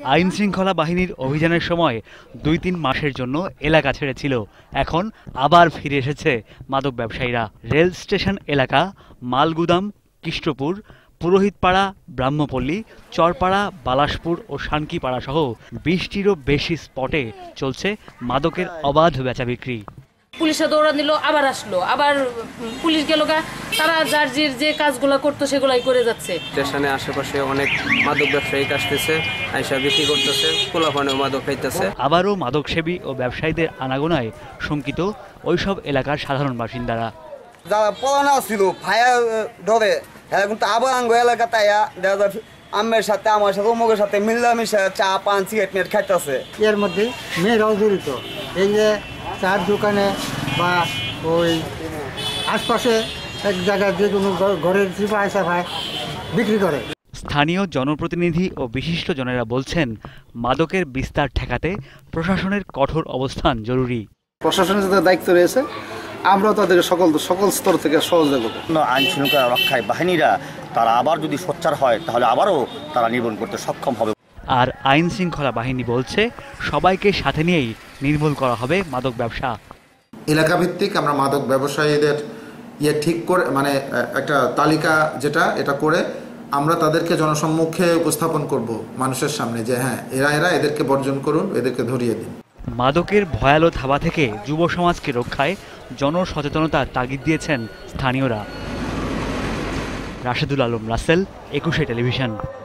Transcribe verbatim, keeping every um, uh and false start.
আইন শৃঙ্খলা বাহিনীর অভিযানের সময় দুই তিন মাসের জন্য এলাকা ছেড়েছিল। এখন আবার ফিরে এসেছে মাদক ব্যবসায়ীরা। রেল স্টেশন এলাকা, মালগুদাম, কৃষ্ণপুর, পুরোহিতপাড়া, ব্রাহ্মপল্লী, চরপাড়া, বালাসপুর ও শানকিপাড়া সহ বিশটিরও বেশি স্পটে চলছে মাদকের অবাধ বেচাবিক্রি। পুলিশে দৌড়া দিল, আবার আসলো, আবার পুলিশ গেল, তারা যার যে কাজগুলো করতো সেগুলাই করে যাচ্ছে। স্টেশনে আশেপাশে অনেক মাদক ব্যবসায়ী আসতেছে, আইসা বিক্রি করতেছে, পোলাপানেও মাদক খাইতেছে। আবারও মাদকসেবী ও ব্যবসায়ীদের আনাগোনায় শঙ্কিত ওইসব এলাকার সাধারণ বাসিন্দারা। যারা পড়ানো ছিল ফায়ার ধরে হ্যাঁ, কিন্তু আবার আঙ্গ এলাকা তাইয়া দেখা যায় আমের সাথে আমার সাথে অমুকের সাথে মিল্লামিশা চা পান সিগারেট নিয়ে খাইতেছে। এর মধ্যে মেয়েরাও জড়িত। এই যে চার দোকানে বা ওই আশপাশে এক জায়গায় যে কোনো ঘরের চিপা আইসা ভাই বিক্রি করে। স্থানীয় জনপ্রতিনিধি ও বিশিষ্টজনেরা বলছেন, মাদকের বিস্তার ঠেকাতে প্রশাসনের কঠোর অবস্থান জরুরি। প্রশাসনের যাদের দায়িত্ব রয়েছে, আমরা তাদেরকে সকল সকল স্তর থেকে সহযোগিতা করব। আইন শৃঙ্খলা রক্ষায় বাহিনীরা তারা আবার যদি সোচ্চার হয় তাহলে আবারও তারা নির্মূল করতে সক্ষম হবে। আর আইন শৃঙ্খলা বাহিনী বলছে, সবাইকে সাথে নিয়েই নির্মূল করা হবে মাদক ব্যবসা। এলাকা ভিত্তিক আমরা মাদক ব্যবসায়ীদের ইয়ে ঠিক করে, মানে একটা তালিকা যেটা এটা করে আমরা তাদেরকে জনসম্মুখে উপস্থাপন করব মানুষের সামনে, যে হ্যাঁ এরা এরা এদেরকে বর্জন করুন, এদেরকে ধরিয়ে দিন। মাদকের ভয়ালো থাবা থেকে যুব সমাজকে রক্ষায় জনসচেতনতার তাগিদ দিয়েছেন স্থানীয়রা। রাশেদুল আলম রাসেল, একুশে টেলিভিশন।